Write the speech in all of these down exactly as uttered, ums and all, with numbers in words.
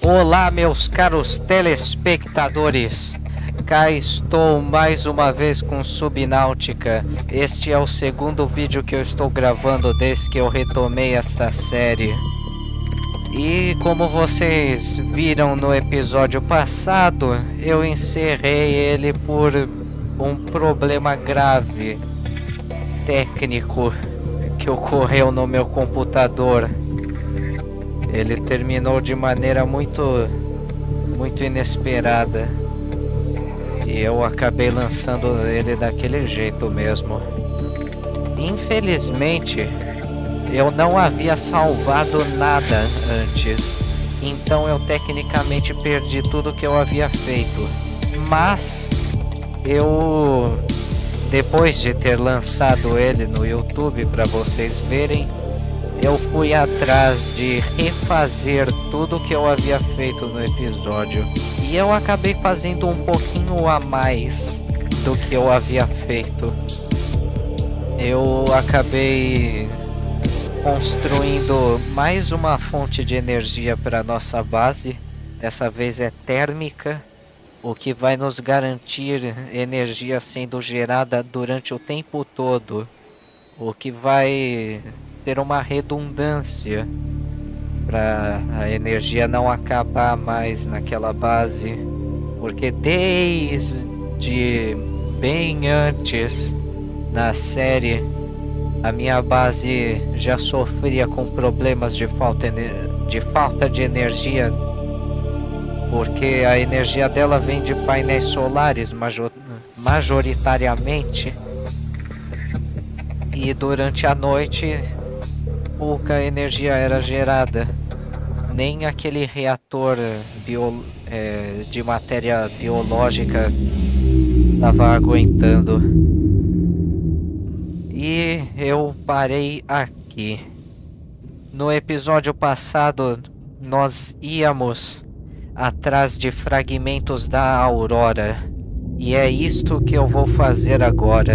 Olá, meus caros telespectadores. Cá estou mais uma vez com Subnáutica. Este é o segundo vídeo que eu estou gravando desde que eu retomei esta série. E como vocês viram no episódio passado, eu encerrei ele por um problema grave técnico que ocorreu no meu computador. Ele terminou de maneira muito, muito inesperada. E eu acabei lançando ele daquele jeito mesmo. Infelizmente, eu não havia salvado nada antes. Então eu tecnicamente perdi tudo que eu havia feito. Mas, eu... depois de ter lançado ele no YouTube para vocês verem, eu fui atrás de refazer tudo que eu havia feito no episódio. E eu acabei fazendo um pouquinho a mais do que eu havia feito. Eu acabei construindo mais uma fonte de energia para nossa base. Dessa vez é térmica, o que vai nos garantir energia sendo gerada durante o tempo todo. O que vai ter uma redundância para a energia não acabar mais naquela base, porque desde bem antes na série a minha base já sofria com problemas de falta de falta de energia, porque a energia dela vem de painéis solares major majoritariamente, e durante a noite pouca energia era gerada. Nem aquele reator bio, é, de matéria biológica estava aguentando. E eu parei aqui. No episódio passado, nós íamos atrás de fragmentos da Aurora. E é isto que eu vou fazer agora.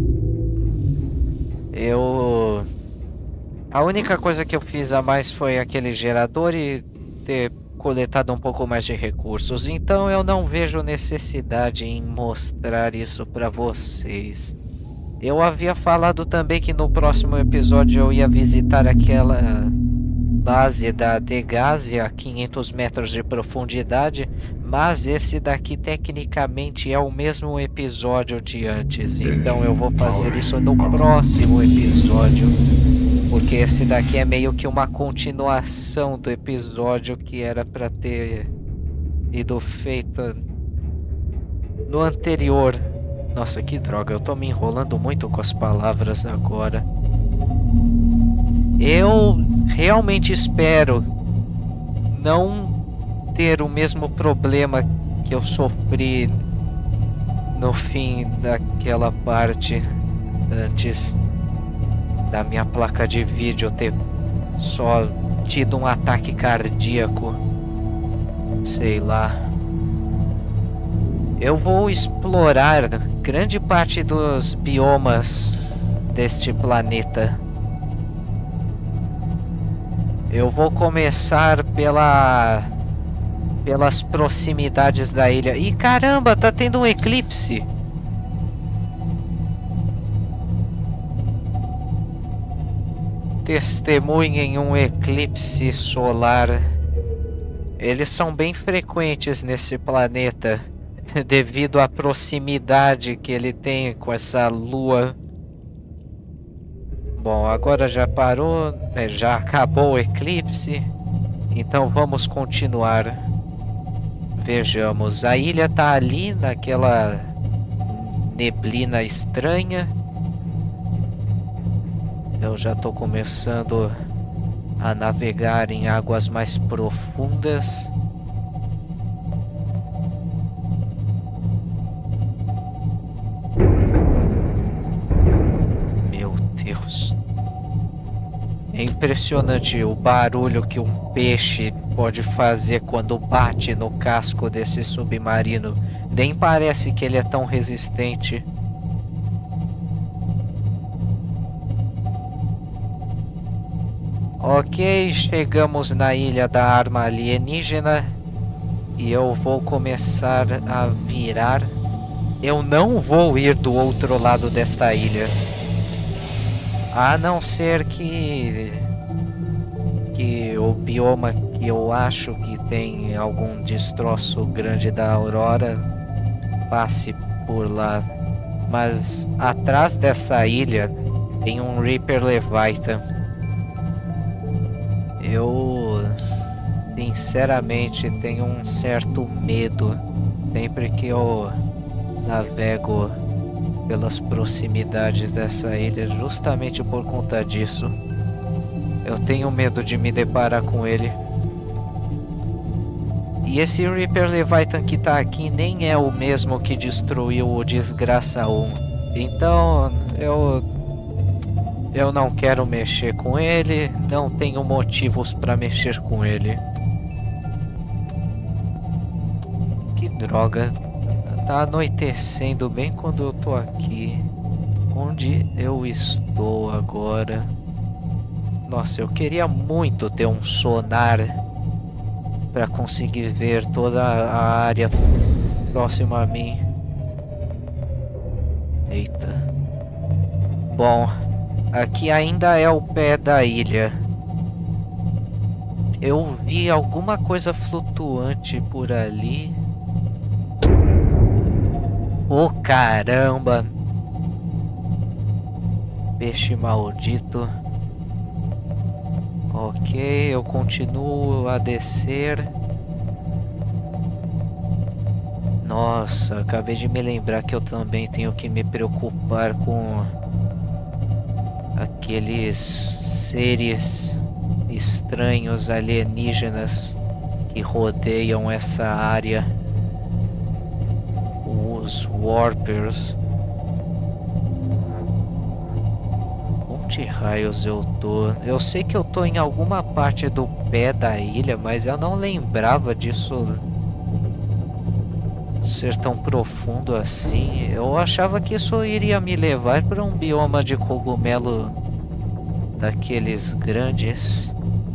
Eu... A única coisa que eu fiz a mais foi aquele gerador e ter coletado um pouco mais de recursos. Então eu não vejo necessidade em mostrar isso para vocês. Eu havia falado também que no próximo episódio eu ia visitar aquela base da Degase a quinhentos metros de profundidade. Mas esse daqui tecnicamente é o mesmo episódio de antes. Então eu vou fazer isso no próximo episódio. Porque esse daqui é meio que uma continuação do episódio que era para ter sido feita no anterior. Nossa, que droga, eu tô me enrolando muito com as palavras agora. Eu realmente espero não ter o mesmo problema que eu sofri no fim daquela parte antes da minha placa de vídeo ter só tido um ataque cardíaco, sei lá. Eu vou explorar grande parte dos biomas deste planeta. Eu vou começar pela pelas proximidades da ilha. E caramba, tá tendo um eclipse. Testemunhem um eclipse solar. Eles são bem frequentes nesse planeta devido à proximidade que ele tem com essa lua. Bom, agora já parou, já acabou o eclipse. Então vamos continuar. Vejamos, a ilha tá ali naquela neblina estranha. Eu já tô começando a navegar em águas mais profundas. Meu Deus. É impressionante o barulho que um peixe pode fazer quando bate no casco desse submarino. Nem parece que ele é tão resistente. Ok, chegamos na ilha da arma alienígena. E eu vou começar a virar. Eu não vou ir do outro lado desta ilha. A não ser que... Que o bioma que eu acho que tem algum destroço grande da Aurora passe por lá. Mas atrás dessa ilha tem um Reaper Leviathan. Eu sinceramente tenho um certo medo sempre que eu navego pelas proximidades dessa ilha, justamente por conta disso. Eu tenho medo de me deparar com ele. E esse Reaper Leviathan que tá aqui nem é o mesmo que destruiu o Desgraça um. Então eu eu não quero mexer com ele, não tenho motivos para mexer com ele. Que droga. Tá anoitecendo bem quando eu tô aqui. Onde eu estou agora? Nossa, eu queria muito ter um sonar para conseguir ver toda a área próxima a mim. Eita. Bom, aqui ainda é o pé da ilha. Eu vi alguma coisa flutuante por ali. Oh, caramba! Peixe maldito. Ok, eu continuo a descer. Nossa, acabei de me lembrar que eu também tenho que me preocupar com aqueles seres estranhos alienígenas que rodeiam essa área. Os Warpers. Onde raios eu tô? Eu sei que eu tô em alguma parte do pé da ilha, mas eu não lembrava disso ser tão profundo assim. Eu achava que isso iria me levar para um bioma de cogumelo daqueles grandes.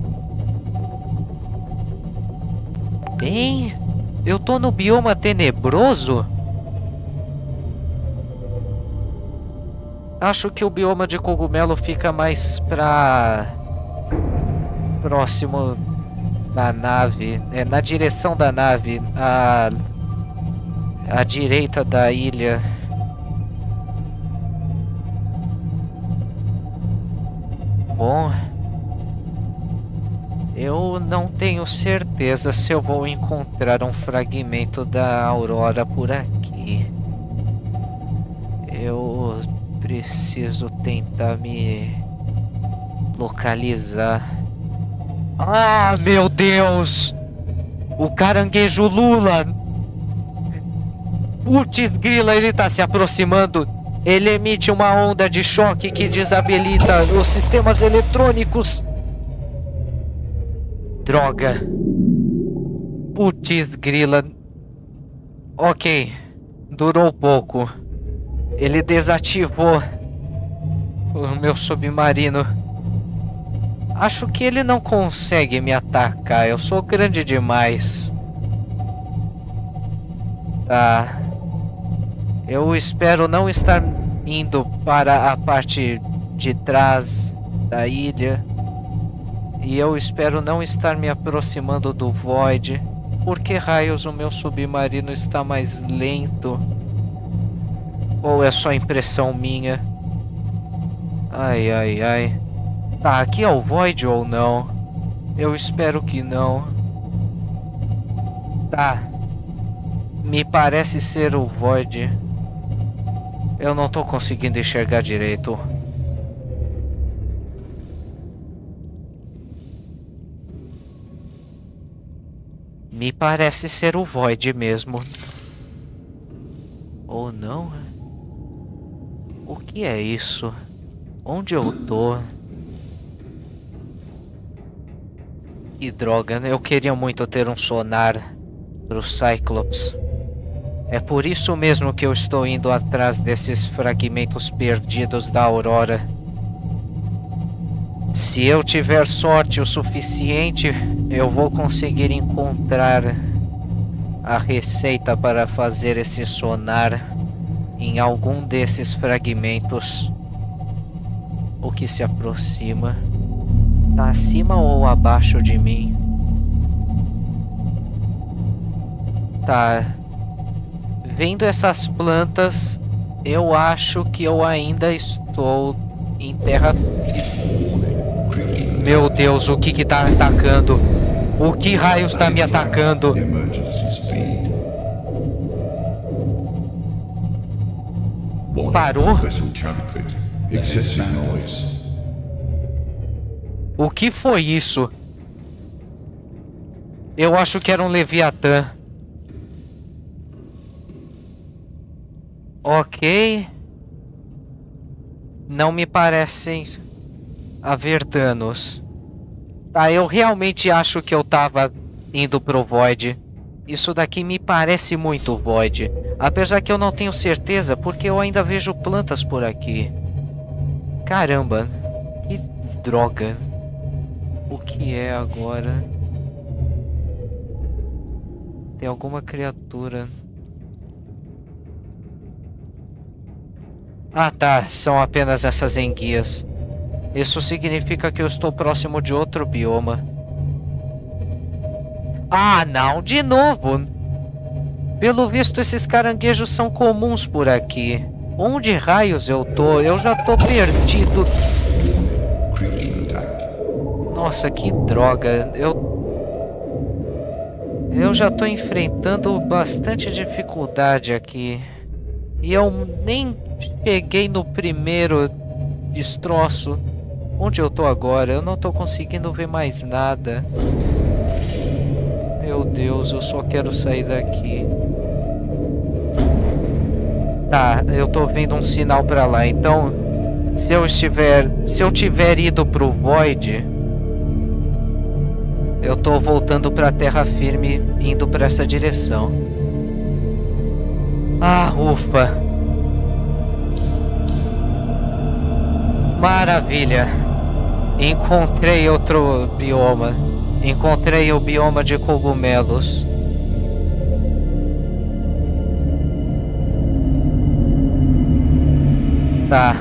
Bem, eu tô no bioma tenebroso? Acho que o bioma de cogumelo fica mais pra... próximo da nave. É na direção da nave. A... à direita da ilha. Bom... eu não tenho certeza se eu vou encontrar um fragmento da Aurora por aqui. Eu... preciso tentar me localizar. Ah, meu Deus! O caranguejo Lula! Putz grila, ele tá se aproximando. Ele emite uma onda de choque que desabilita os sistemas eletrônicos. Droga. Putz grila. Ok. Durou pouco. Ele desativou o meu submarino. Acho que ele não consegue me atacar. Eu sou grande demais. Tá. Eu espero não estar indo para a parte de trás da ilha. E eu espero não estar me aproximando do Void. Por que raios o meu submarino está mais lento? Ou é só impressão minha? Ai, ai, ai. Tá, aqui é o Void ou não? Eu espero que não. Tá. Me parece ser o Void. Eu não tô conseguindo enxergar direito. Me parece ser o Void mesmo. Ou não? O que é isso? Onde eu tô? Que droga, eu queria muito ter um sonar pro Cyclops. É por isso mesmo que eu estou indo atrás desses fragmentos perdidos da Aurora. Se eu tiver sorte o suficiente, eu vou conseguir encontrar a receita para fazer esse sonar em algum desses fragmentos. O que se aproxima. Tá acima ou abaixo de mim? Tá. Vendo essas plantas, eu acho que eu ainda estou em terra. Meu Deus, o que que tá atacando? O que raios tá me atacando? Parou? O que foi isso? Eu acho que era um Leviatã. Ok. Não me parecem haver danos. Tá, eu realmente acho que eu tava indo pro Void. Isso daqui me parece muito Void. Apesar que eu não tenho certeza, porque eu ainda vejo plantas por aqui. Caramba, que droga. O que é agora? Tem alguma criatura. Ah tá, são apenas essas enguias. Isso significa que eu estou próximo de outro bioma. Ah não, de novo! Pelo visto esses caranguejos são comuns por aqui. Onde raios eu tô? Eu já tô perdido. Nossa, que droga. Eu... Eu já tô enfrentando bastante dificuldade aqui. E eu nem cheguei no primeiro destroço. Onde eu tô agora? Eu não tô conseguindo ver mais nada. Meu Deus, eu só quero sair daqui. Tá, eu tô vendo um sinal pra lá. Então, se eu estiver... Se eu tiver ido pro Void, eu tô voltando pra terra firme, indo pra essa direção. Ah, ufa. Maravilha. Encontrei outro bioma. Encontrei o bioma de cogumelos. Tá.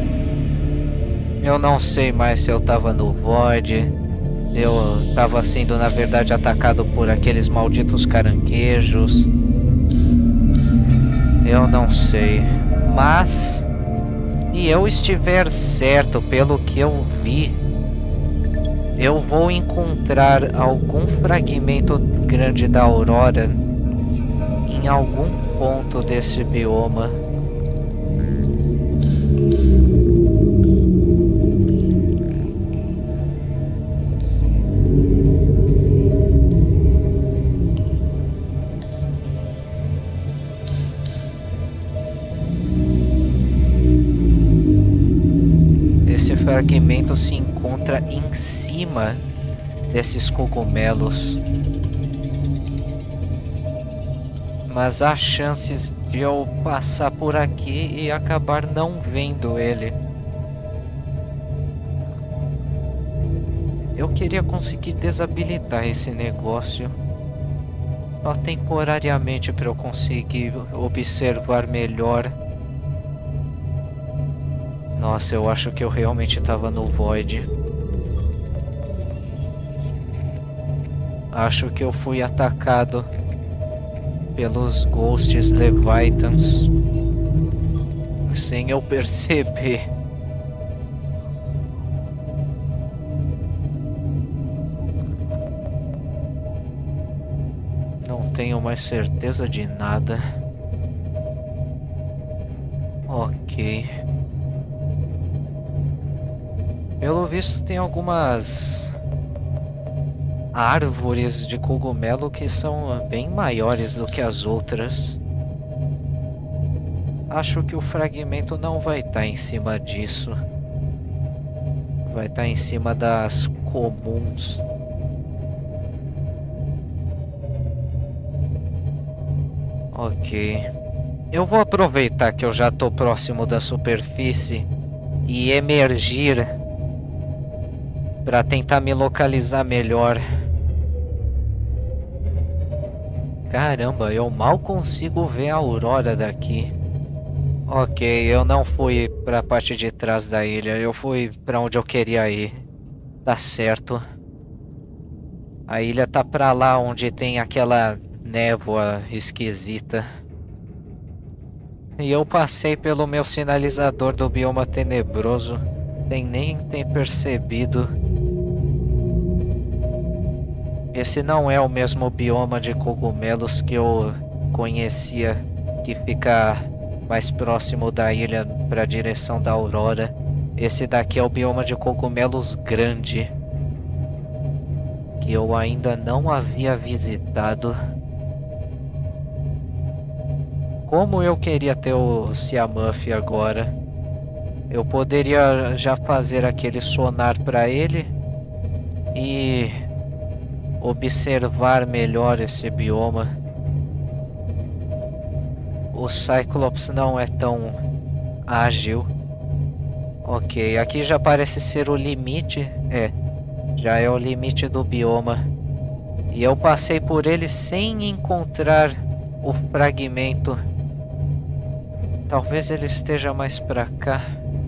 Eu não sei mais se eu tava no Void. Eu tava sendo, na verdade, atacado por aqueles malditos caranguejos. Eu não sei. Mas se eu estiver certo pelo que eu vi, eu vou encontrar algum fragmento grande da aurora em algum ponto desse bioma. Esse fragmento se encontra em cima desses cogumelos. Mas há chances de eu passar por aqui e acabar não vendo ele. Eu queria conseguir desabilitar esse negócio. Só temporariamente para eu conseguir observar melhor. Nossa, eu acho que eu realmente estava no Void. Acho que eu fui atacado pelos Ghosts Leviathans sem eu perceber. Não tenho mais certeza de nada. Ok. Pelo visto tem algumas árvores de cogumelo que são bem maiores do que as outras. Acho que o fragmento não vai estar em cima disso. Vai estar em cima das comuns. Ok. Eu vou aproveitar que eu já estou próximo da superfície e emergir para tentar me localizar melhor. Caramba, eu mal consigo ver a aurora daqui. Ok, eu não fui para a parte de trás da ilha, eu fui para onde eu queria ir. Tá certo. A ilha tá pra lá onde tem aquela névoa esquisita. E eu passei pelo meu sinalizador do bioma tenebroso sem nem ter percebido. Esse não é o mesmo bioma de cogumelos que eu conhecia, que fica mais próximo da ilha para a direção da aurora. Esse daqui é o bioma de cogumelos grande, que eu ainda não havia visitado. Como eu queria ter o Siamuff agora. Eu poderia já fazer aquele sonar para ele e observar melhor esse bioma. O Cyclops não é tão ágil. Ok, aqui já parece ser o limite. É, já é o limite do bioma. E eu passei por ele sem encontrar o fragmento. Talvez ele esteja mais pra cá.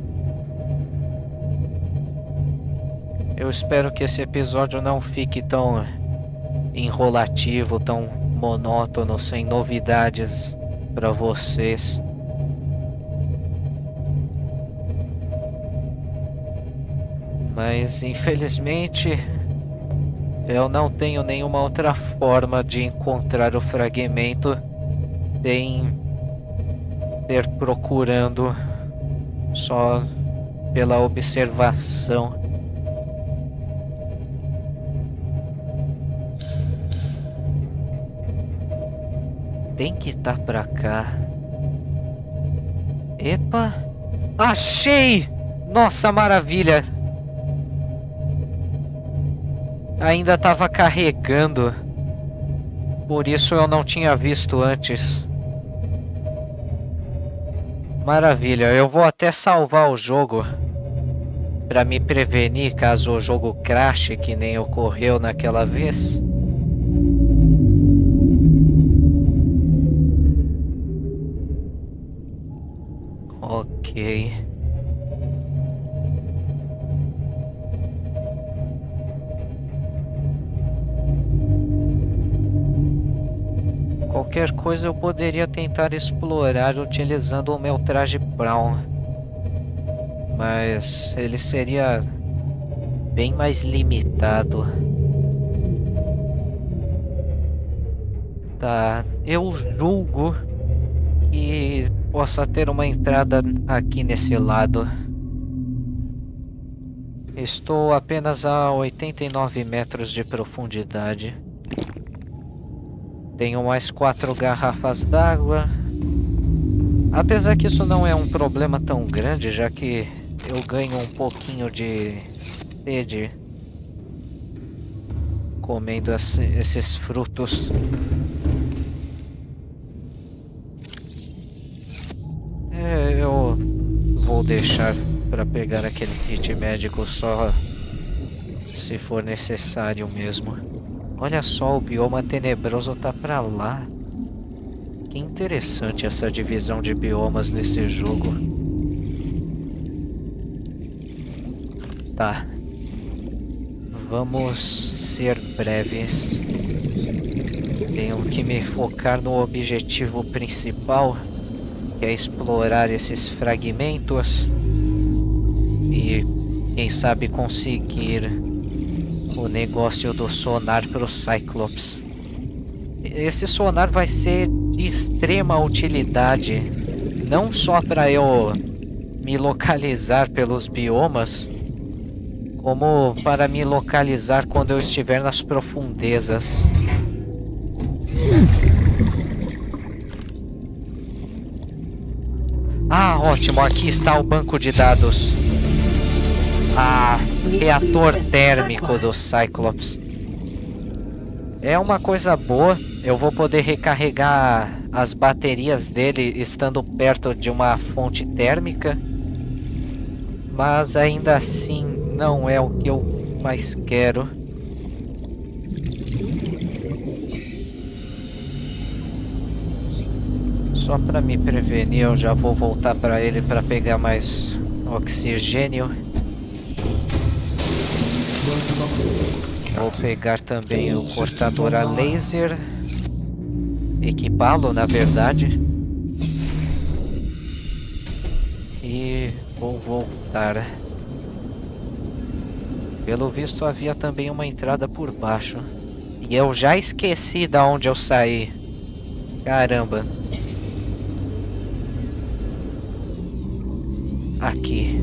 Eu espero que esse episódio não fique tão enrolativo, tão monótono, sem novidades para vocês. Mas infelizmente eu não tenho nenhuma outra forma de encontrar o fragmento sem ser procurando só pela observação. Tem que estar pra cá. Epa! Achei! Nossa, maravilha! Ainda estava carregando. Por isso eu não tinha visto antes. Maravilha, eu vou até salvar o jogo para me prevenir caso o jogo crashe, que nem ocorreu naquela vez. Ok. Qualquer coisa eu poderia tentar explorar utilizando o meu traje Brown, mas ele seria bem mais limitado. Tá, eu julgo que possa ter uma entrada aqui nesse lado. Estou apenas a oitenta e nove metros de profundidade. Tenho mais quatro garrafas d'água. Apesar que isso não é um problema tão grande, já que eu ganho um pouquinho de sede comendo esses frutos. É, eu vou deixar para pegar aquele kit médico só se for necessário mesmo. Olha só, o bioma tenebroso tá pra lá. Que interessante essa divisão de biomas nesse jogo. Tá. Vamos ser breves. Tenho que me focar no objetivo principal, que é explorar esses fragmentos e, quem sabe, conseguir o negócio do sonar para o Cyclops. Esse sonar vai ser de extrema utilidade, não só para eu me localizar pelos biomas, como para me localizar quando eu estiver nas profundezas. Ah, ótimo, aqui está o banco de dados. Ah, reator térmico do Cyclops. É uma coisa boa, eu vou poder recarregar as baterias dele estando perto de uma fonte térmica. Mas ainda assim não é o que eu mais quero. Só para me prevenir, eu já vou voltar para ele para pegar mais oxigênio. Vou pegar também o cortador a laser. Equipá-lo, na verdade. E vou voltar. Pelo visto havia também uma entrada por baixo. E eu já esqueci da onde eu saí. Caramba. Aqui.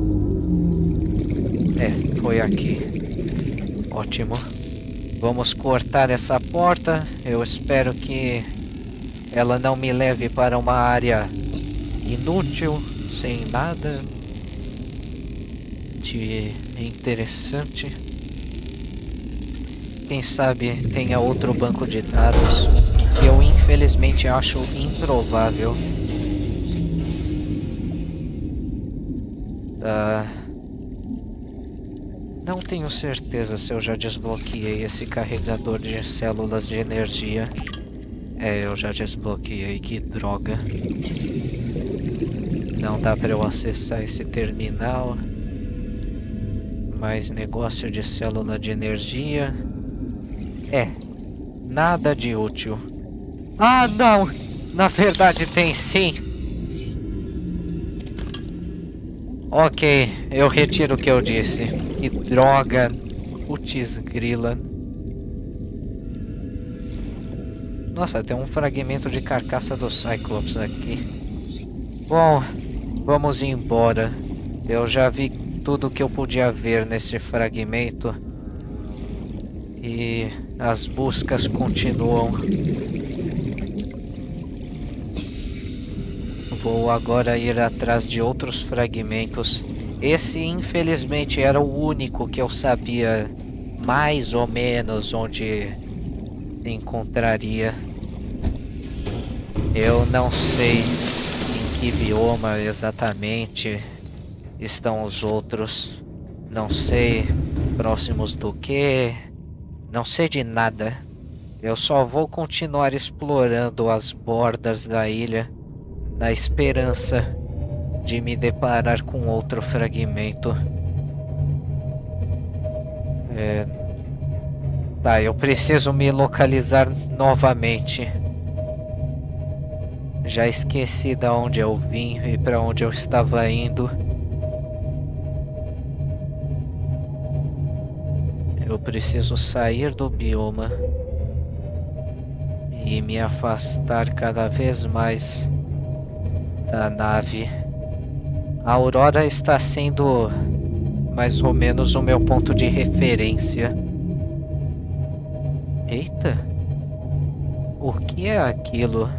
É, foi aqui. Ótimo. Vamos cortar essa porta. Eu espero que ela não me leve para uma área inútil, sem nada de interessante. Quem sabe tenha outro banco de dados, que eu infelizmente acho improvável. Tá. Não tenho certeza se eu já desbloqueei esse carregador de células de energia. É, eu já desbloqueei, que droga. Não dá para eu acessar esse terminal. Mais negócio de célula de energia. É, nada de útil. Ah, não! Na verdade tem sim! Ok, eu retiro o que eu disse. Que droga. Putz grila. Nossa, tem um fragmento de carcaça do Cyclops aqui. Bom, vamos embora. Eu já vi tudo que eu podia ver nesse fragmento. E as buscas continuam. Vou agora ir atrás de outros fragmentos. Esse, infelizmente, era o único que eu sabia mais ou menos onde se encontraria. Eu não sei em que bioma exatamente estão os outros. Não sei próximos do que. Não sei de nada. Eu só vou continuar explorando as bordas da ilha, na esperança de me deparar com outro fragmento. É... Tá, eu preciso me localizar novamente. Já esqueci de onde eu vim e para onde eu estava indo. Eu preciso sair do bioma e me afastar cada vez mais da nave. A Aurora está sendo mais ou menos o meu ponto de referência. Eita! O que é aquilo?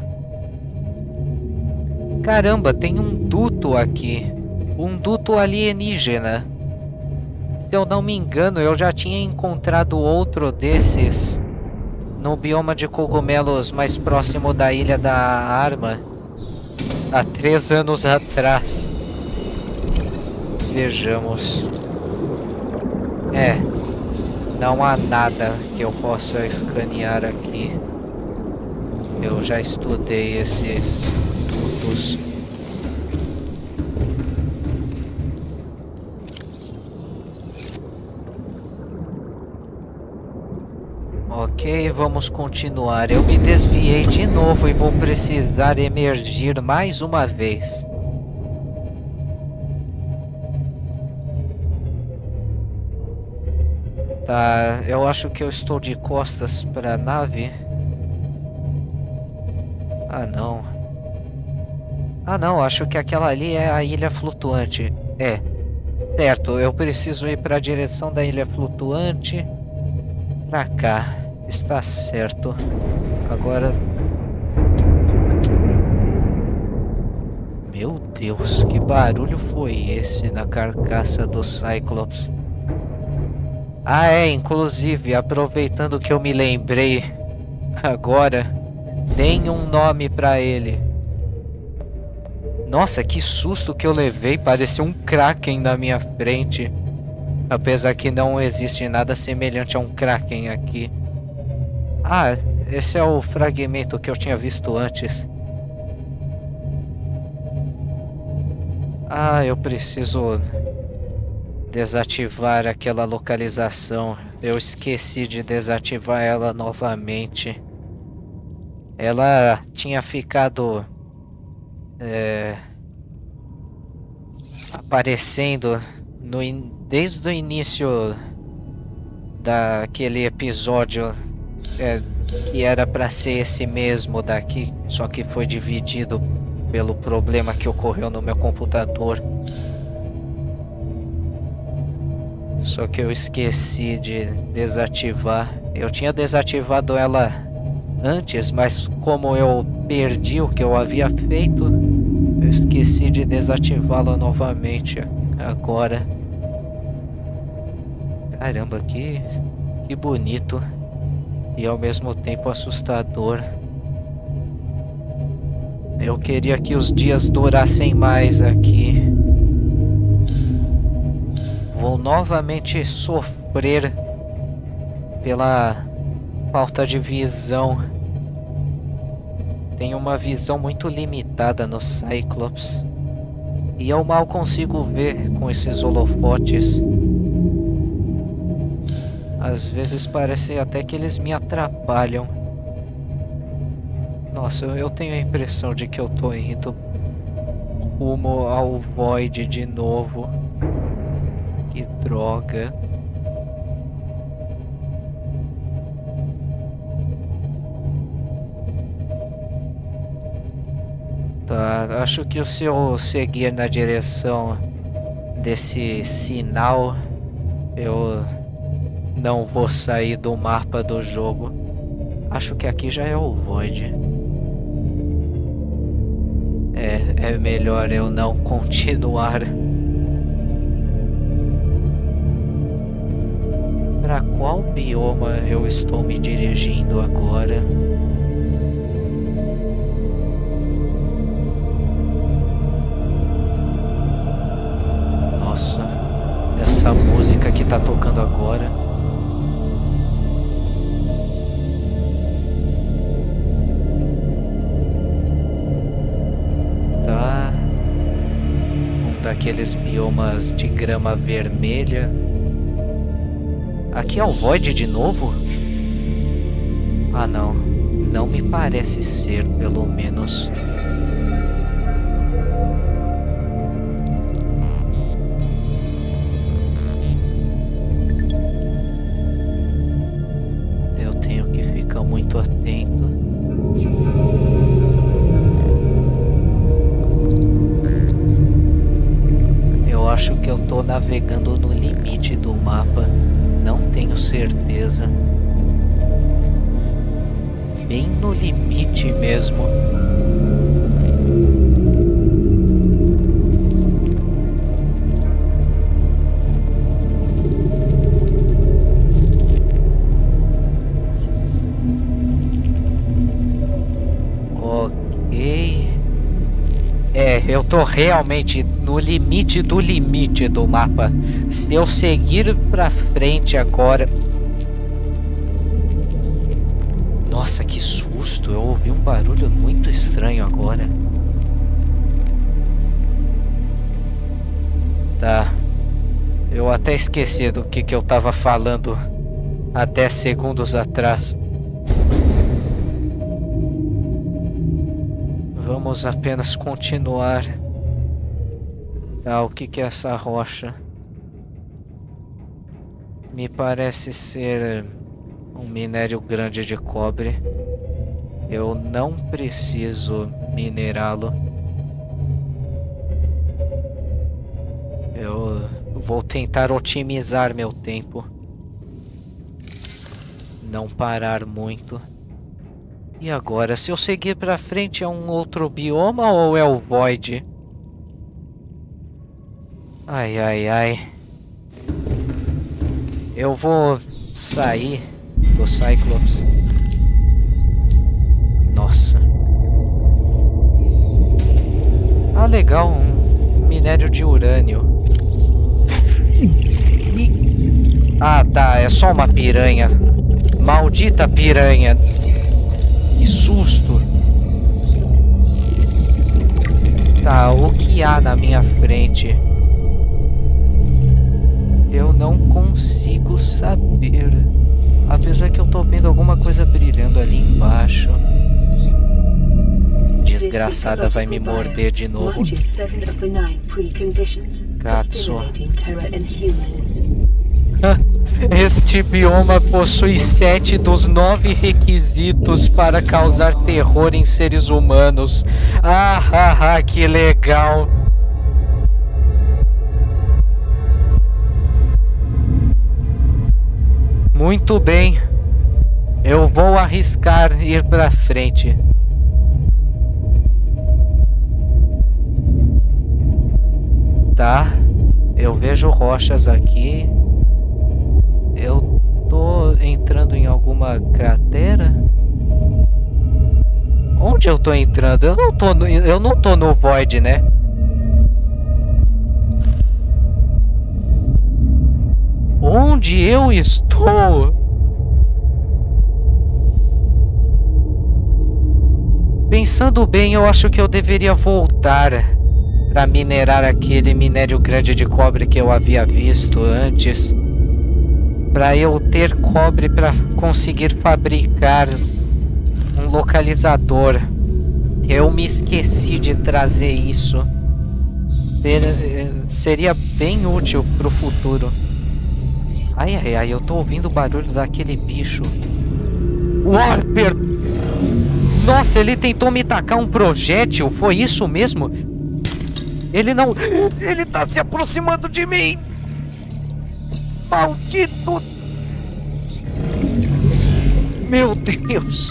Caramba, tem um duto aqui. Um duto alienígena. Se eu não me engano, eu já tinha encontrado outro desses no bioma de cogumelos mais próximo da Ilha da Arma, há três anos atrás. Vejamos. É, não há nada que eu possa escanear aqui. Eu já estudei esses dutos. Ok, vamos continuar. Eu me desviei de novo e vou precisar emergir mais uma vez. Tá, eu acho que eu estou de costas para a nave. Ah, não. Ah, não, acho que aquela ali é a ilha flutuante. É, certo, eu preciso ir para a direção da ilha flutuante. Pra cá, está certo. Agora... Meu Deus, que barulho foi esse na carcaça do Cyclops? Ah, é, inclusive, aproveitando que eu me lembrei agora, deem um nome pra ele. Nossa, que susto que eu levei, parecia um Kraken na minha frente. Apesar que não existe nada semelhante a um Kraken aqui. Ah, esse é o fragmento que eu tinha visto antes. Ah, eu preciso desativar aquela localização. Eu esqueci de desativar ela novamente. Ela tinha ficado é, aparecendo no in... desde o início daquele episódio é, que era para ser esse mesmo daqui, só que foi dividido pelo problema que ocorreu no meu computador. Só que eu esqueci de desativar. Eu tinha desativado ela antes, mas como eu perdi o que eu havia feito, eu esqueci de desativá-la novamente agora. Caramba, que, que bonito e ao mesmo tempo assustador. Eu queria que os dias durassem mais aqui. Vou novamente sofrer pela falta de visão. Tenho uma visão muito limitada no Cyclops. E eu mal consigo ver com esses holofotes. Às vezes parece até que eles me atrapalham. Nossa, eu tenho a impressão de que eu tô indo rumo ao Void de novo. Que droga. Tá, acho que se eu seguir na direção desse sinal, eu não vou sair do mapa do jogo. Acho que aqui já é o Void. É, é melhor eu não continuar. Para qual bioma eu estou me dirigindo agora? Nossa, essa música que tá tocando agora. Tá. Um daqueles biomas de grama vermelha. Aqui é o Void de novo? Ah, não. Não me parece ser, pelo menos. Eu tenho que ficar muito atento. Eu acho que eu tô navegando no limite do mapa. Não tenho certeza. Bem no limite mesmo. Ok. É, eu tô realmente no limite do limite do mapa. Se eu seguir pra frente agora... Nossa, que susto! Eu ouvi um barulho muito estranho agora. Tá. Eu até esqueci do que, que eu tava falando há dez segundos atrás. Vamos apenas continuar. Tá, o que que é essa rocha? Me parece ser um minério grande de cobre. Eu não preciso minerá-lo. Eu vou tentar otimizar meu tempo. Não parar muito. E agora, se eu seguir pra frente, é um outro bioma ou é o Void? Ai, ai, ai. Eu vou sair do Cyclops. Nossa. Ah, legal, um minério de urânio. E Ah, tá, é só uma piranha. Maldita piranha. Que susto. Tá, o que há na minha frente? Eu não consigo saber. Apesar que eu tô vendo alguma coisa brilhando ali embaixo. Desgraçada vai me morder de novo. Katsu. Este bioma possui sete dos nove requisitos para causar terror em seres humanos. Ah, ah, ah, que legal. Muito bem. Eu vou arriscar ir pra frente. Tá. Eu vejo rochas aqui. Eu tô entrando em alguma cratera? Onde eu tô entrando? Eu não tô no, eu não tô no Void, né? Onde eu estou? Pensando bem, eu acho que eu deveria voltar para minerar aquele minério grande de cobre que eu havia visto antes. Para eu ter cobre para conseguir fabricar um localizador. Eu me esqueci de trazer isso. Seria bem útil pro futuro. Ai, ai, ai, eu tô ouvindo o barulho daquele bicho. Warper! Nossa, ele tentou me tacar um projétil, foi isso mesmo? Ele não... Ele tá se aproximando de mim! Maldito! Meu Deus!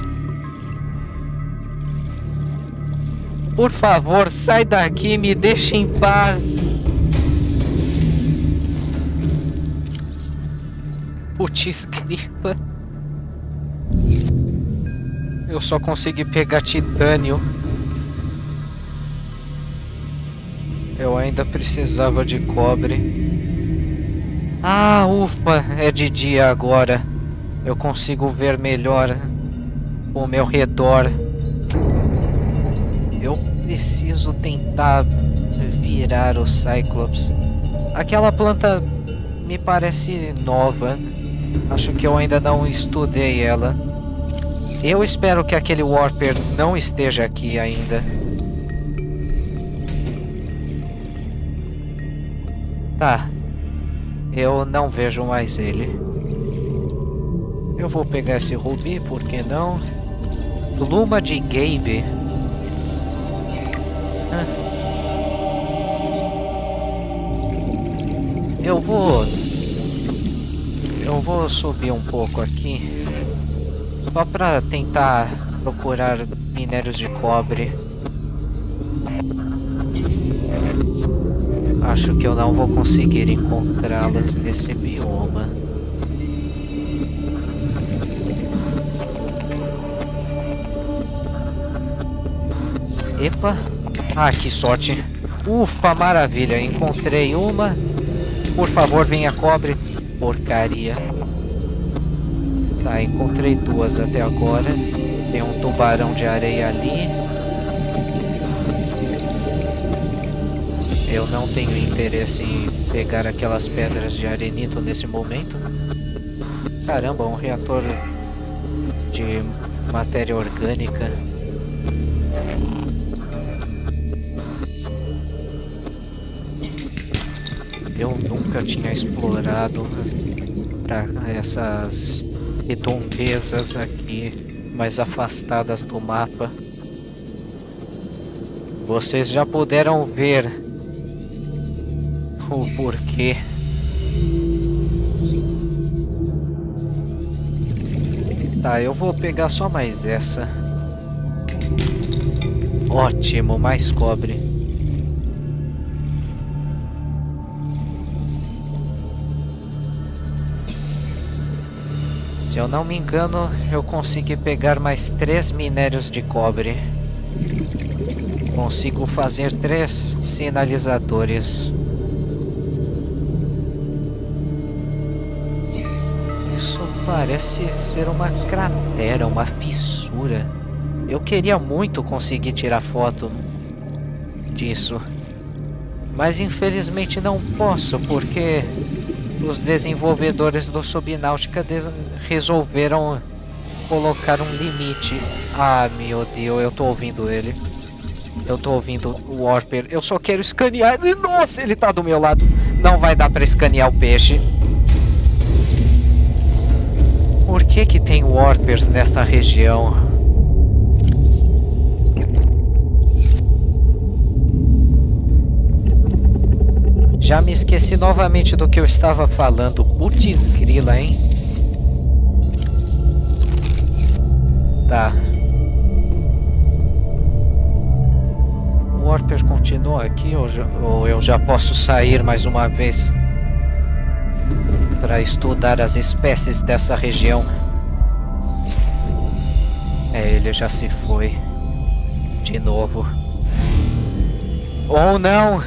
Por favor, sai daqui e me deixa em paz! Putz, gripa. Eu só consegui pegar titânio. Eu ainda precisava de cobre. Ah, ufa, é de dia agora. Eu consigo ver melhor o meu redor. Eu preciso tentar virar o Cyclops. Aquela planta me parece nova. Acho que eu ainda não estudei ela. Eu espero que aquele Warper não esteja aqui ainda. Tá. Eu não vejo mais ele. Eu vou pegar esse rubi, por que não? Pluma de Gabe. Ah. Eu vou... Eu vou subir um pouco aqui. Só pra tentar procurar minérios de cobre. Acho que eu não vou conseguir encontrá-las nesse bioma. Epa! Ah, que sorte! Ufa, maravilha! Encontrei uma. Por favor, venha cobre. Porcaria. Tá, encontrei duas até agora. Tem um tubarão de areia ali. Eu não tenho interesse em pegar aquelas pedras de arenito nesse momento. Caramba, um reator de matéria orgânica. Eu nunca tinha explorado para essas redondezas aqui, mais afastadas do mapa. Vocês já puderam ver o porquê. Tá, eu vou pegar só mais essa. Ótimo, mais cobre. Se eu não me engano, eu consegui pegar mais três minérios de cobre. Consigo fazer três sinalizadores. parece ser uma cratera, uma fissura. Eu queria muito conseguir tirar foto disso, mas infelizmente não posso, porque os desenvolvedores do Subnáutica resolveram colocar um limite. Ah, meu Deus, eu tô ouvindo ele. Eu tô ouvindo o Warper. Eu só quero escanear. Nossa, ele tá do meu lado. Não vai dar pra escanear o peixe. Por que que tem Warpers nesta região? Já me esqueci novamente do que eu estava falando. Putz grila, hein? Tá. O Warper continua aqui ou, já, ou eu já posso sair mais uma vez para estudar as espécies dessa região? É, ele já se foi. De novo. Ou não!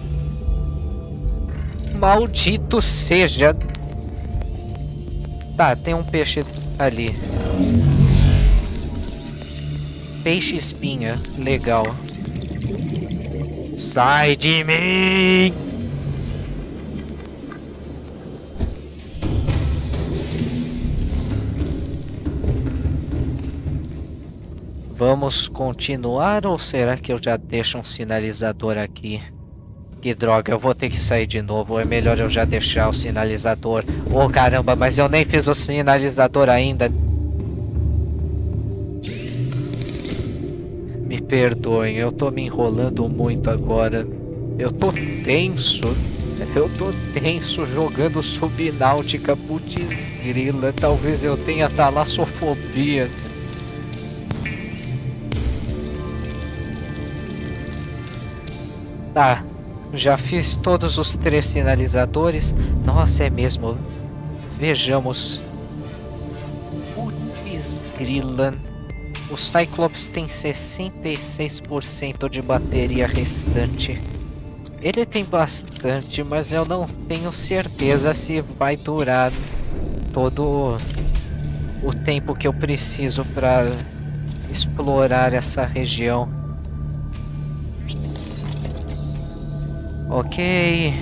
Maldito seja! Tá, tem um peixe ali. Peixe espinha, legal. Sai de mim! Vamos continuar ou será que eu já deixo um sinalizador aqui? Que droga, eu vou ter que sair de novo. É melhor eu já deixar o sinalizador. Oh caramba, mas eu nem fiz o sinalizador ainda. Me perdoem, eu tô me enrolando muito agora. Eu tô tenso. Eu tô tenso jogando Subnáutica. Putz grila, talvez eu tenha talassofobia. Tá, já fiz todos os três sinalizadores. Nossa, é mesmo. Vejamos. Putz grila. O Cyclops tem sessenta e seis por cento de bateria restante. Ele tem bastante, mas eu não tenho certeza se vai durar todo o tempo que eu preciso para explorar essa região. Ok.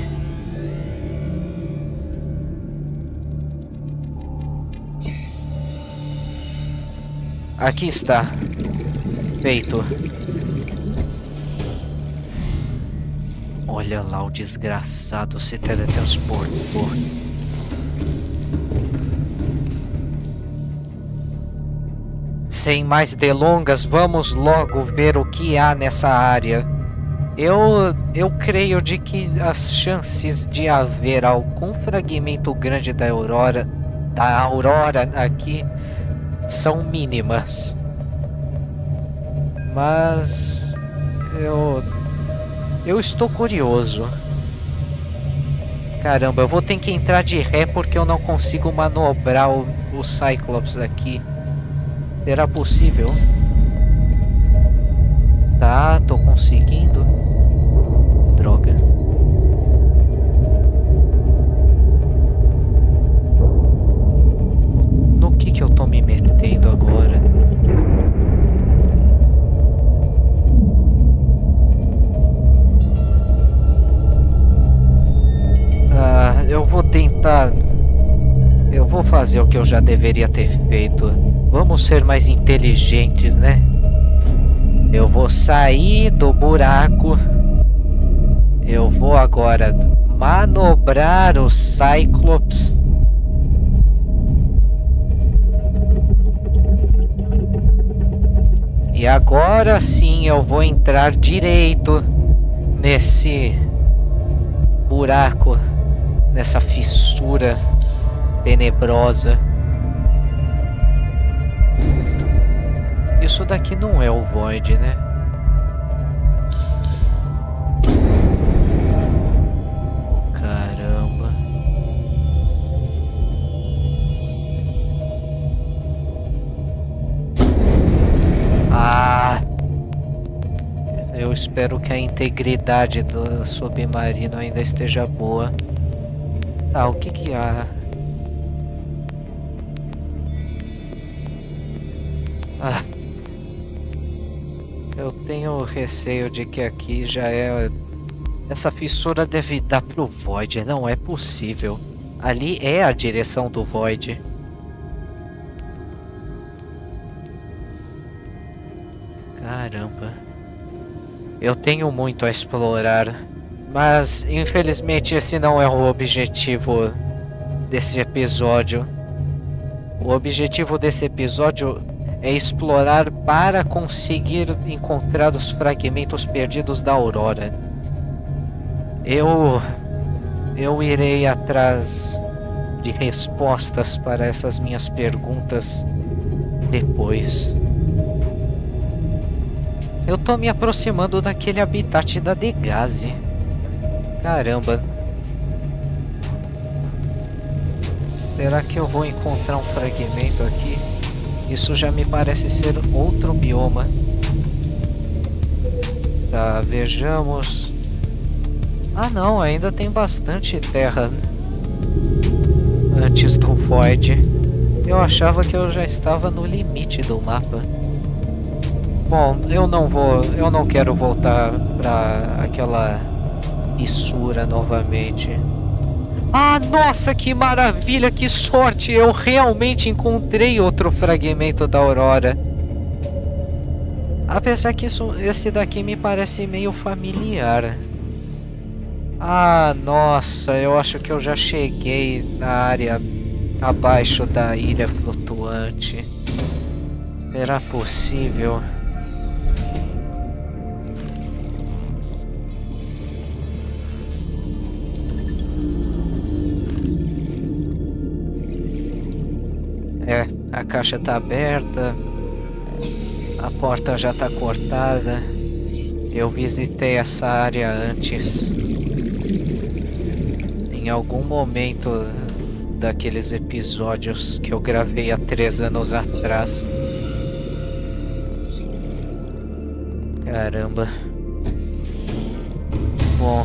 Aqui está. Feito. Olha lá, o desgraçado se teletransportou. Sem mais delongas, vamos logo ver o que há nessa área. Eu, eu creio de que as chances de haver algum fragmento grande da aurora, da aurora aqui são mínimas. Mas eu eu estou curioso. Caramba, eu vou ter que entrar de ré porque eu não consigo manobrar o, o Cyclops aqui. Será possível? Tá, tô conseguindo. Droga. No que que eu tô me metendo agora? Ah, eu vou tentar... Eu vou fazer o que eu já deveria ter feito. Vamos ser mais inteligentes, né? Eu vou sair do buraco. Eu vou agora manobrar o Cyclops. E agora sim eu vou entrar direito nesse buraco, nessa fissura tenebrosa. Isso daqui não é o Void, né? Caramba. Ah! Eu espero que a integridade do submarino ainda esteja boa. Tá, o que que há? eu tenho receio de que aqui já é... Essa fissura deve dar pro Void, não é possível. Ali é a direção do Void. Caramba. Eu tenho muito a explorar. Mas, infelizmente, esse não é o objetivo desse episódio. O objetivo desse episódio é explorar para conseguir encontrar os fragmentos perdidos da Aurora. Eu... Eu irei atrás de respostas para essas minhas perguntas depois. Eu tô me aproximando daquele habitat da Degase. Caramba. Será que eu vou encontrar um fragmento aqui? Isso já me parece ser outro bioma. Tá, vejamos. Ah não, ainda tem bastante terra antes do Void. Eu achava que eu já estava no limite do mapa. Bom, eu não vou... Eu não quero voltar pra aquela fissura novamente. Ah, nossa, que maravilha, que sorte! Eu realmente encontrei outro fragmento da Aurora. Apesar que isso, esse daqui me parece meio familiar. Ah, nossa, eu acho que eu já cheguei na área abaixo da ilha flutuante. Será possível? É, a caixa tá aberta. A porta já tá cortada. Eu visitei essa área antes. Em algum momento daqueles episódios que eu gravei há três anos atrás. Caramba. Bom,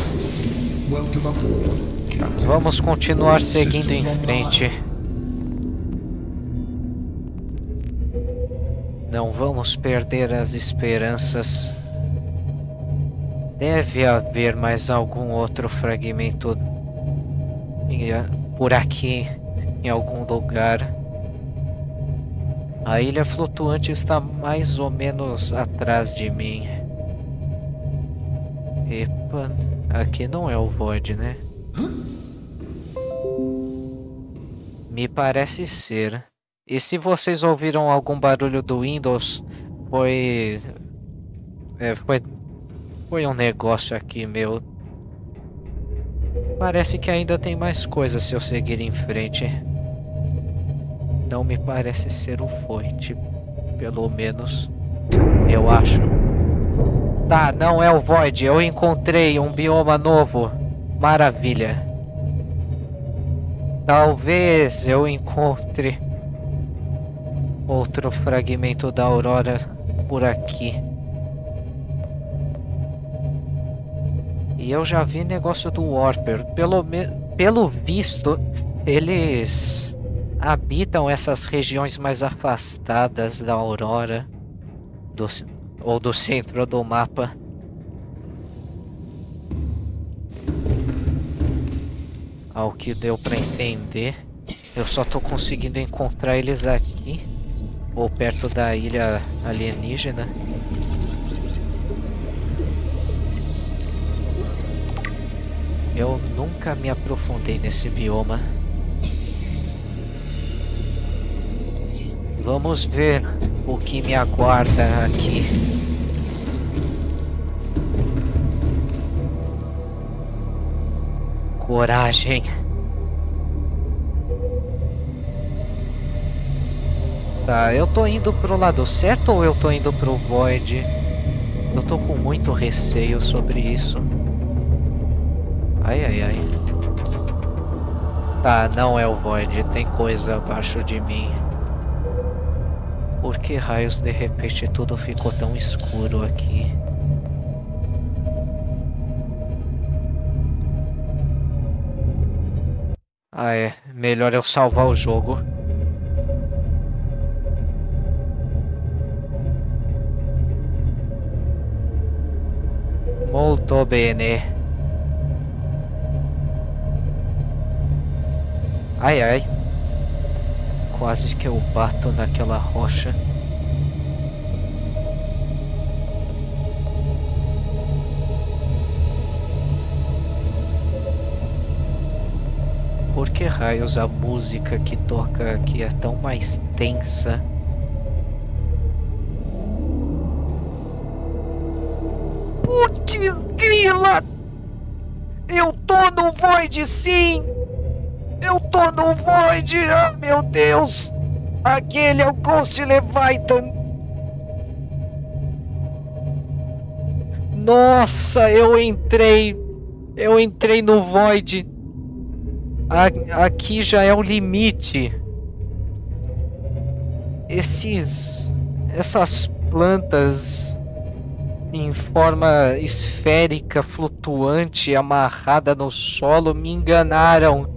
vamos continuar seguindo em frente. Não vamos perder as esperanças. Deve haver mais algum outro fragmento por aqui, em algum lugar. A ilha flutuante está mais ou menos atrás de mim. Epa, aqui não é o Void, né? Me parece ser. E se vocês ouviram algum barulho do Windows, foi... É, foi... Foi um negócio aqui meu. Parece que ainda tem mais coisas se eu seguir em frente. Não me parece ser o Void. Pelo menos, eu acho. Tá, não é o Void. Eu encontrei um bioma novo. Maravilha. Talvez eu encontre outro fragmento da Aurora por aqui. E eu já vi negócio do Warper. Pelo, me... Pelo visto, eles habitam essas regiões mais afastadas da Aurora. Do... Ou do centro do mapa. Ao que deu pra entender. Eu só tô conseguindo encontrar eles aqui. Ou perto da ilha alienígena. Eu nunca me aprofundei nesse bioma. Vamos ver o que me aguarda aqui. Coragem. Tá, eu tô indo pro lado certo ou eu tô indo pro Void? Eu tô com muito receio sobre isso. Ai, ai, ai. Tá, não é o Void. Tem coisa abaixo de mim. Por que raios de repente tudo ficou tão escuro aqui? Ah, é. Melhor eu salvar o jogo. Molto bene. Ai, ai. Quase que eu bato naquela rocha. Por que raios a música que toca aqui é tão mais tensa? Putz, grila! Eu tô no Void, sim! Eu tô no Void! Ah, meu Deus! Aquele é o Ghost Leviathan! Nossa, eu entrei! Eu entrei no Void! Aqui já é o limite. Esses... Essas plantas em forma esférica, flutuante, amarrada no solo, me enganaram.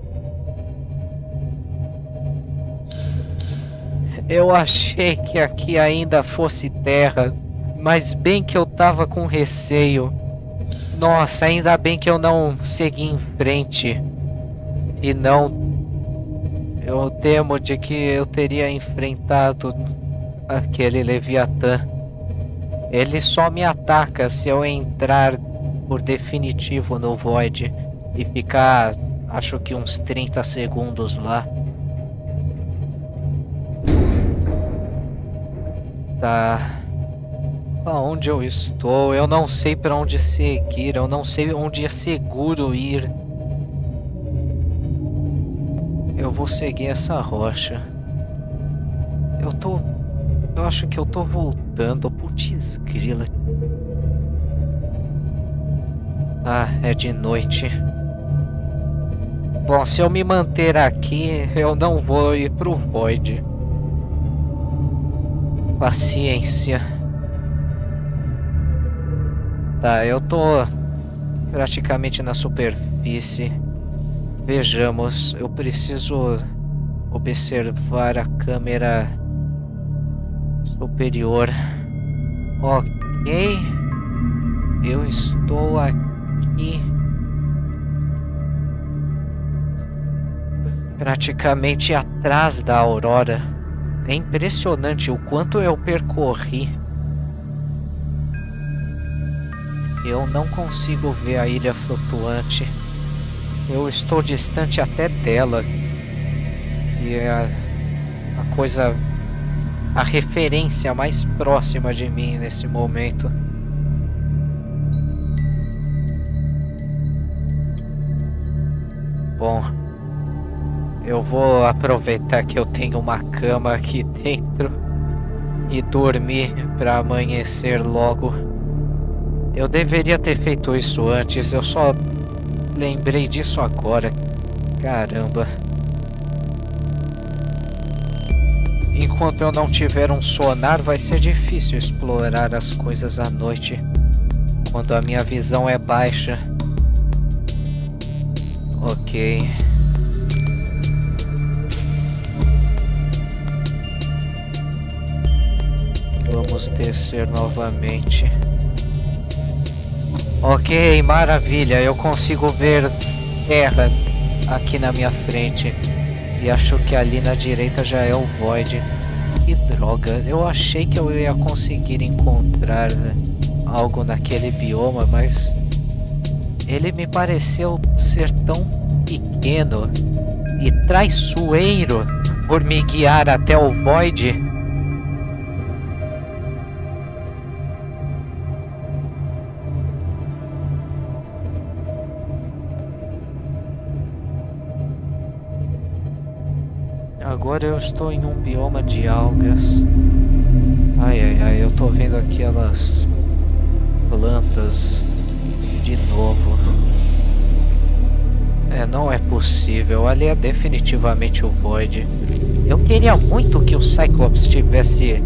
Eu achei que aqui ainda fosse terra, mas bem que eu tava com receio. Nossa, ainda bem que eu não segui em frente. E não, eu temo de que eu teria enfrentado aquele Leviatã. Ele só me ataca se eu entrar por definitivo no Void e ficar, acho que uns trinta segundos lá. Tá. Aonde eu estou? Eu não sei para onde seguir, eu não sei onde é seguro ir. Eu vou seguir essa rocha. Eu tô... Eu acho que eu tô voltando. Putz grila. Ah, é de noite. Bom, se eu me manter aqui, eu não vou ir pro Void. Paciência. Tá, eu tô praticamente na superfície. Vejamos, eu preciso observar a câmera superior. Ok. Eu estou aqui praticamente atrás da aurora. É impressionante o quanto eu percorri. Eu não consigo ver a ilha flutuante. Eu estou distante até dela. E é a, a coisa... A referência mais próxima de mim nesse momento. Bom, eu vou aproveitar que eu tenho uma cama aqui dentro e dormir para amanhecer logo. Eu deveria ter feito isso antes, eu só lembrei disso agora. Caramba. Enquanto eu não tiver um sonar, vai ser difícil explorar as coisas à noite, quando a minha visão é baixa. Ok. Vamos descer novamente. Ok, maravilha. Eu consigo ver terra aqui na minha frente. E acho que ali na direita já é o Void. Que droga. Eu achei que eu ia conseguir encontrar algo naquele bioma, mas... ele me pareceu ser tão pequeno e traiçoeiro por me guiar até o Void. Agora eu estou em um bioma de algas. Ai, ai, ai, eu tô vendo aquelas plantas de novo. É, não é possível. Ali é definitivamente o Void. Eu queria muito que o Cyclops tivesse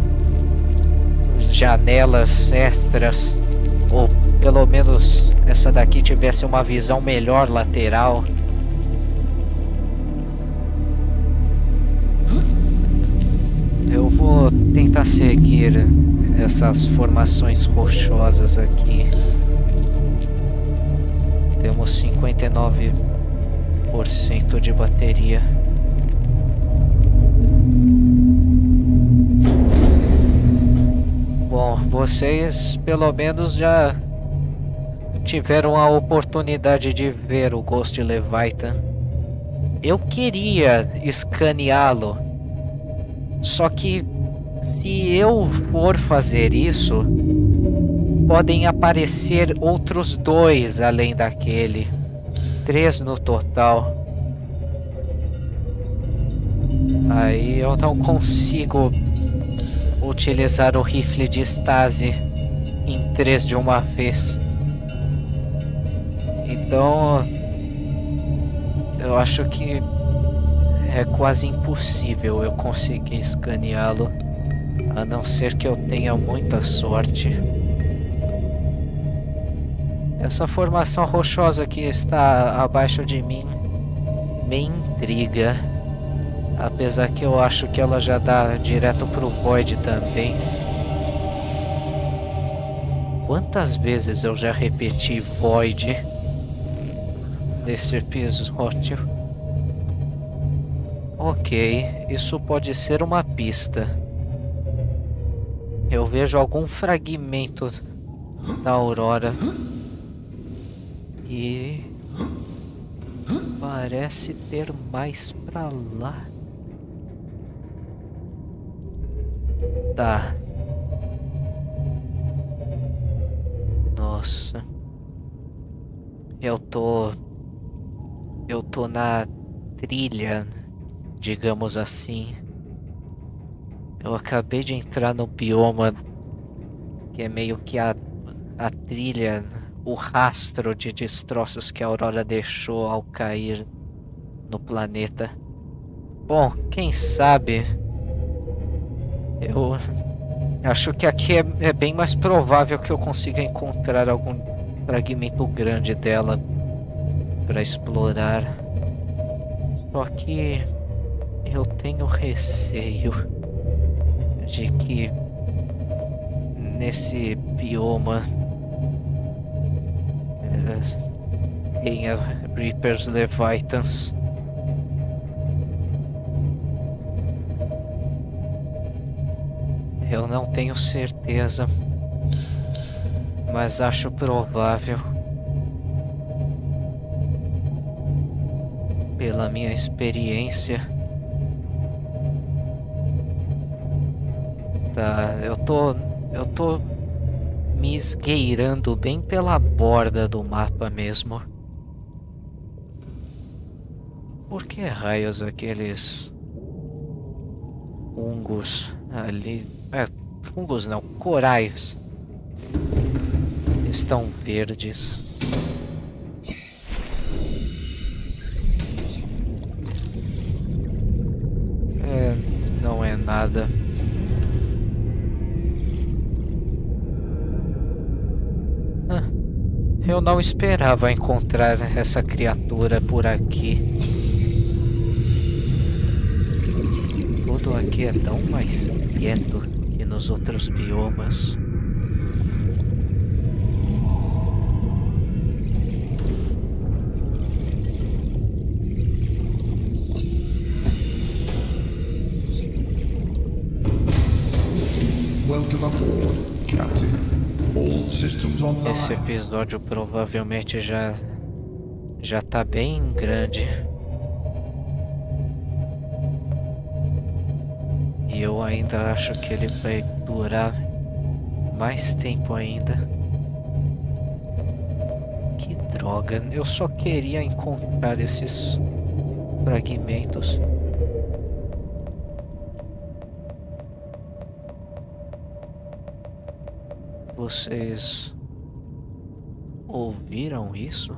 janelas extras, ou pelo menos essa daqui tivesse uma visão melhor lateral. Eu vou tentar seguir essas formações rochosas aqui. Temos cinquenta e nove por cento de bateria. Bom, vocês pelo menos já tiveram a oportunidade de ver o Ghost Leviathan. Eu queria escaneá-lo, só que se eu for fazer isso, podem aparecer outros dois além daquele. Três no total. Aí eu não consigo utilizar o rifle de Stasi em três de uma vez. Então eu acho que é quase impossível eu conseguir escaneá-lo, a não ser que eu tenha muita sorte. Essa formação rochosa que está abaixo de mim me intriga, apesar que eu acho que ela já dá direto pro Void também. Quantas vezes eu já repeti Void nesse episódio? Ok, isso pode ser uma pista. Eu vejo algum fragmento da aurora e parece ter mais pra lá. Tá. Nossa. Eu tô... Eu tô na trilha, digamos assim. Eu acabei de entrar no bioma que é meio que a, a trilha, o rastro de destroços que a aurora deixou ao cair no planeta. Bom, quem sabe... Eu acho que aqui é, é bem mais provável que eu consiga encontrar algum fragmento grande dela para explorar. Só que eu tenho receio de que nesse bioma é, tenha Reapers Leviathans. Eu não tenho certeza, mas acho provável. Pela minha experiência. Tá, eu tô... Eu tô me esgueirando bem pela borda do mapa mesmo. Por que raios aqueles fungos ali... É, fungos não, corais estão verdes? É, não é nada. Ah, eu não esperava encontrar essa criatura por aqui. Tudo aqui é tão mais quieto que nos outros biomas. Welcome aboard, Captain. All systems online. Esse episódio provavelmente já já tá bem grande. E eu ainda acho que ele vai durar mais tempo ainda. Que droga, eu só queria encontrar esses fragmentos. Vocês ouviram isso?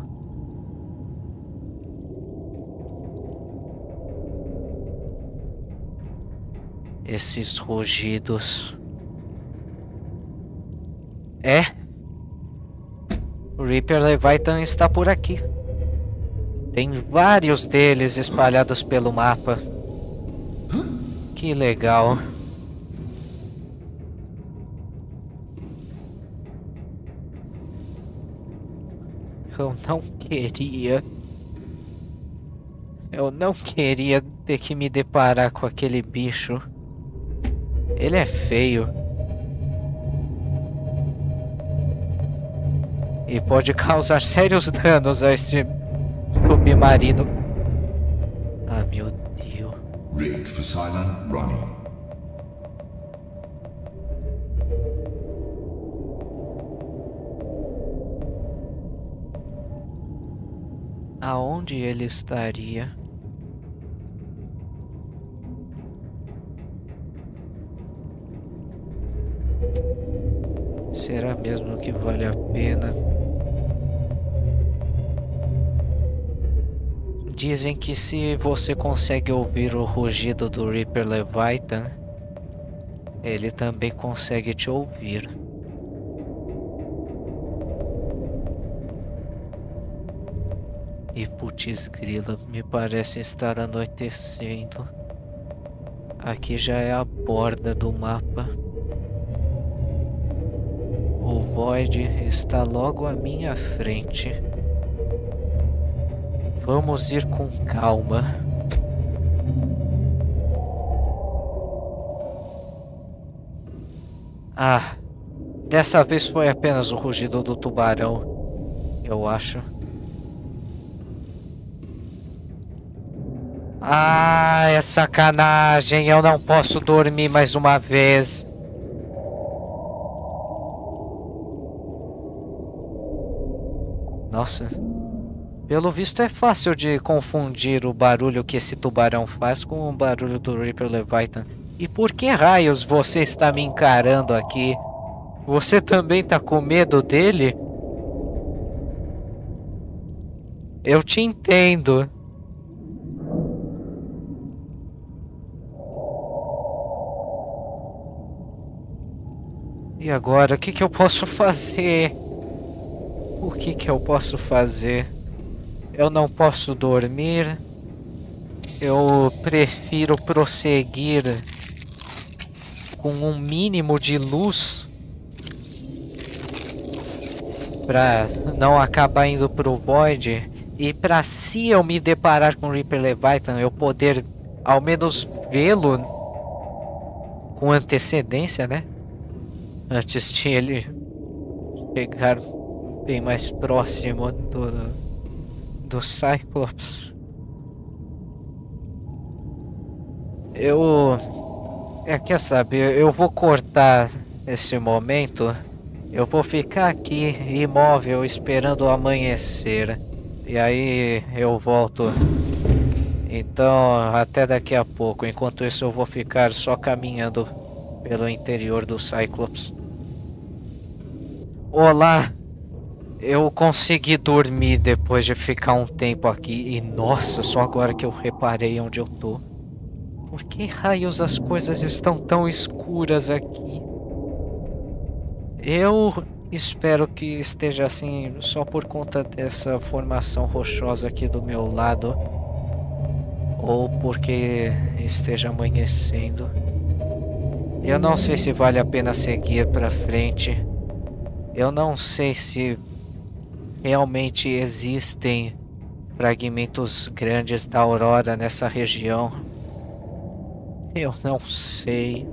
Esses rugidos. É? O Reaper Leviathan está por aqui. Tem vários deles espalhados pelo mapa. Que legal. Eu não queria. Eu não queria ter que me deparar com aquele bicho. Ele é feio. E pode causar sérios danos a esse submarino. Ah, meu Deus. Rig for Cylon running. Aonde ele estaria? Será mesmo que vale a pena? Dizem que se você consegue ouvir o rugido do Reaper Leviathan, ele também consegue te ouvir. E putz grila, me parece estar anoitecendo. Aqui já é a borda do mapa. O Void está logo à minha frente. Vamos ir com calma. Ah, dessa vez foi apenas o rugido do tubarão, eu acho. Ah, é sacanagem, eu não posso dormir mais uma vez. Nossa, pelo visto é fácil de confundir o barulho que esse tubarão faz com o barulho do Reaper Leviathan. E por que raios você está me encarando aqui? Você também tá com medo dele? Eu te entendo. E agora, o que que eu posso fazer? O que que eu posso fazer? Eu não posso dormir. Eu prefiro prosseguir com um mínimo de luz para não acabar indo pro Void. E para se eu me deparar com o Reaper Leviathan, eu poder ao menos vê-lo com antecedência, né? Antes de ele chegar bem mais próximo do, do Cyclops. Eu... É, quer saber, eu vou cortar esse momento. Eu vou ficar aqui imóvel esperando o amanhecer. E aí eu volto. Então, até daqui a pouco. Enquanto isso eu vou ficar só caminhando pelo interior do Cyclops. Olá! Eu consegui dormir depois de ficar um tempo aqui. E nossa, só agora que eu reparei onde eu tô. Por que raios as coisas estão tão escuras aqui? Eu espero que esteja assim só por conta dessa formação rochosa aqui do meu lado. Ou porque esteja amanhecendo. Eu não sei se vale a pena seguir pra frente. Eu não sei se realmente existem fragmentos grandes da aurora nessa região. Eu não sei.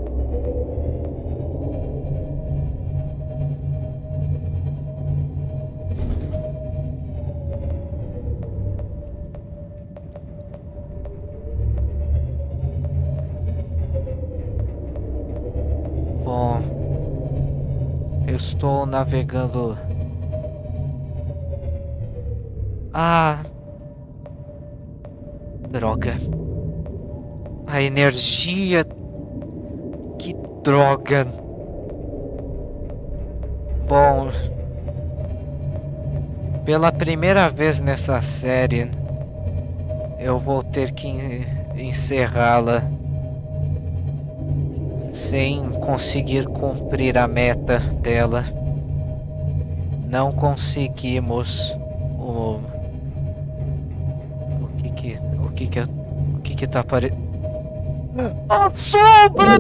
Bom, eu estou navegando. Ah, droga. A energia. Que droga. Bom, pela primeira vez nessa série, eu vou ter que encerrá-la sem conseguir cumprir a meta dela. Não conseguimos o o que que o que que o que que tá aparecendo? A sombra!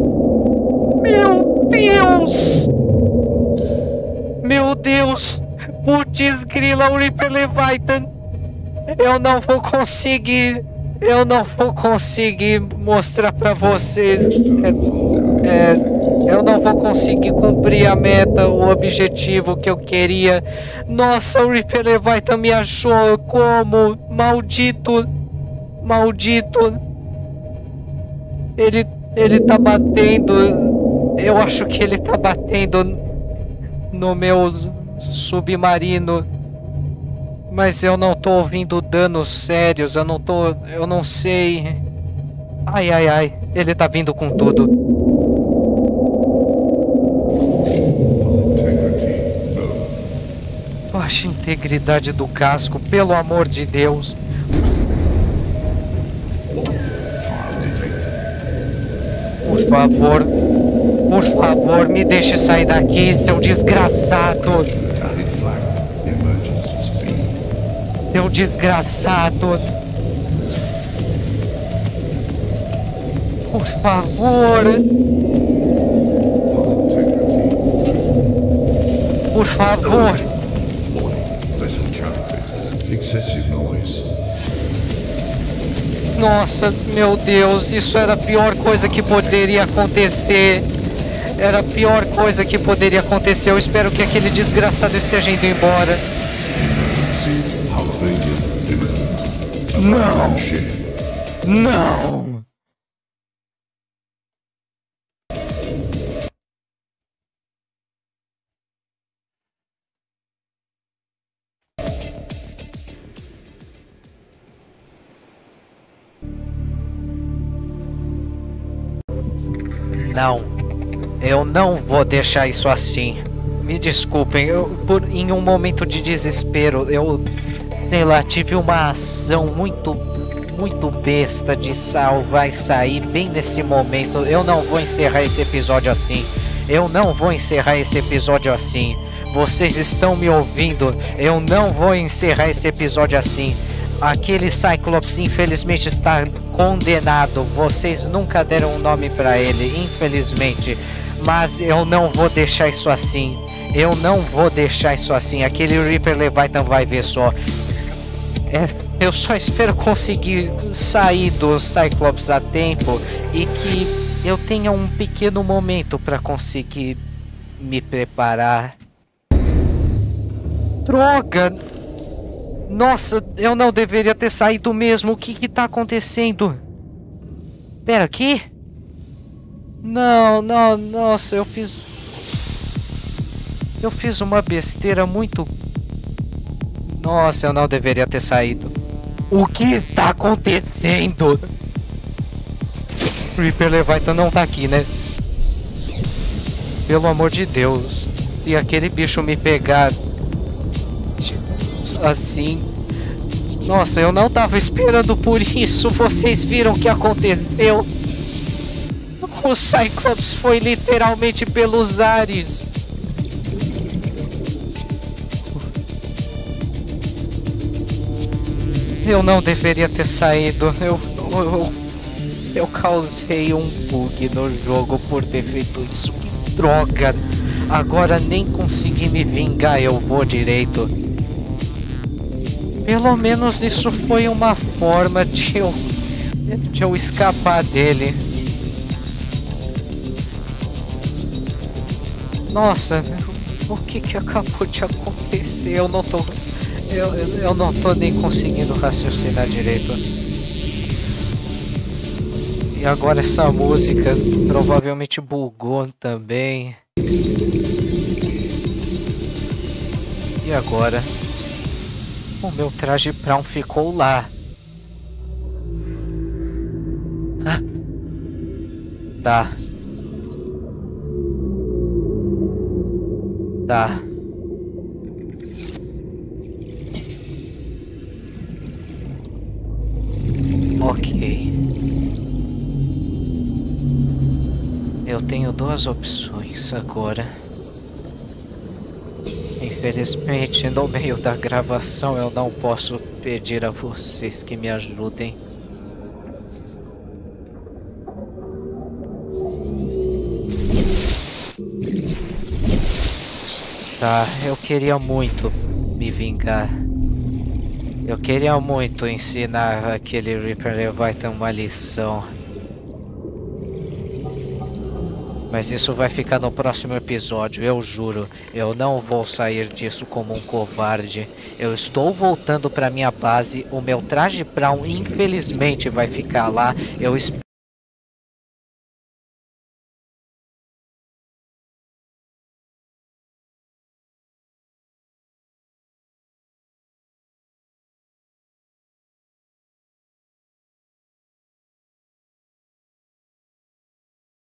Meu Deus! Meu Deus! Putz grila, o Reaper Leviathan. Eu não vou conseguir. Eu não vou conseguir mostrar pra vocês. É, é, eu não vou conseguir cumprir a meta, o objetivo que eu queria. Nossa, o Reaper Leviathan me achou como? Maldito. Maldito. Ele, ele tá batendo. Eu acho que ele tá batendo no meu submarino. Mas eu não tô ouvindo danos sérios, eu não tô... eu não sei... Ai, ai, ai, ele tá vindo com tudo. Baixa a integridade do casco, pelo amor de Deus. Por favor, por favor, me deixe sair daqui, seu desgraçado. Seu desgraçado. Por favor. Por favor. Nossa, meu Deus, isso era a pior coisa que poderia acontecer. Era a pior coisa que poderia acontecer. Eu espero que aquele desgraçado esteja indo embora. Não! Não! Não! Eu não vou deixar isso assim. Me desculpem, eu, por, em um momento de desespero, eu... sei lá, tive uma ação muito, muito besta de salvar e sair bem nesse momento. Eu não vou encerrar esse episódio assim. Eu não vou encerrar esse episódio assim. Vocês estão me ouvindo? Eu não vou encerrar esse episódio assim. Aquele Cyclops infelizmente está condenado. Vocês nunca deram um nome pra ele, infelizmente. Mas eu não vou deixar isso assim. Eu não vou deixar isso assim. Aquele Reaper Leviathan vai ver só. É, eu só espero conseguir sair do Cyclops a tempo e que eu tenha um pequeno momento para conseguir me preparar. Droga! Nossa, eu não deveria ter saído mesmo. O que que tá acontecendo? Pera, aqui? Não, não, nossa, eu fiz... Eu fiz uma besteira muito... Nossa, eu não deveria ter saído. O que tá acontecendo? Reaper Leviathan não tá aqui, né? Pelo amor de Deus. E aquele bicho me pegar... assim... Nossa, eu não tava esperando por isso. Vocês viram o que aconteceu? O Cyclops foi literalmente pelos ares. Eu não deveria ter saído. Eu, eu, eu causei um bug no jogo por ter feito isso. Que droga! Agora nem consegui me vingar, eu vou direito. Pelo menos isso foi uma forma de eu, de eu escapar dele. Nossa, o que que acabou de acontecer? Eu não tô... Eu, eu, eu não tô nem conseguindo raciocinar direito. E agora essa música provavelmente bugou também. E agora? O meu traje brown ficou lá. Ah. Tá. Tá. Ok. Eu tenho duas opções agora. Infelizmente, no meio da gravação eu não posso pedir a vocês que me ajudem. Tá, eu queria muito me vingar. Eu queria muito ensinar aquele Reaper Leviathan uma lição. Mas isso vai ficar no próximo episódio, eu juro. Eu não vou sair disso como um covarde. Eu estou voltando para minha base. O meu traje brown infelizmente vai ficar lá. Eu espero